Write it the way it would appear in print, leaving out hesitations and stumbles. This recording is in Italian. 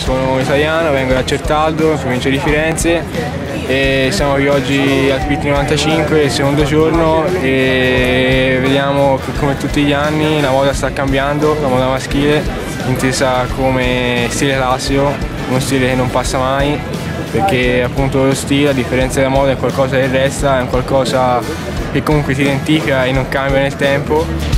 sono italiano, vengo da Certaldo, in provincia di Firenze e siamo qui oggi al PT 95, il secondo giorno, e vediamo che come tutti gli anni la moda sta cambiando, la moda maschile, intesa come stile classico, uno stile che non passa mai, perché appunto lo stile, a differenza della moda, è qualcosa che resta, è un qualcosa che comunque ti identifica e non cambia nel tempo.